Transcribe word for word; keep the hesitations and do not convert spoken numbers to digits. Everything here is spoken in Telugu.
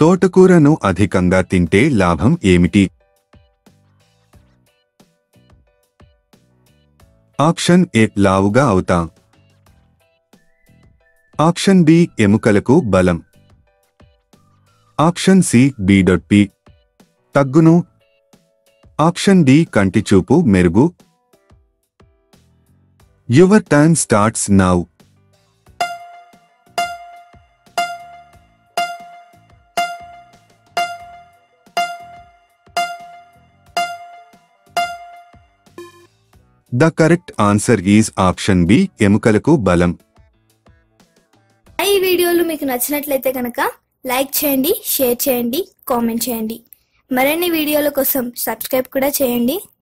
తోటకూరను అధికంగా తింటే లాభం ఏమిటి? ఆప్షన్ ఏ లావుగా అవుతా. ఆప్షన్ బి ఎముకలకు బలం. ఆప్షన్ సి బీడొప్పి తగ్గును. ఆప్షన్ డి కంటి చూపు మెరుగు. Your time starts now. The correct answer is option B ఎముకలకు బలం. ఈ వీడియోలు మీకు నచ్చినట్లయితే కనుక లైక్ చేయండి, షేర్ చేయండి, కామెంట్ చేయండి. మరిన్ని వీడియోల కోసం సబ్స్క్రైబ్ కూడా చేయండి.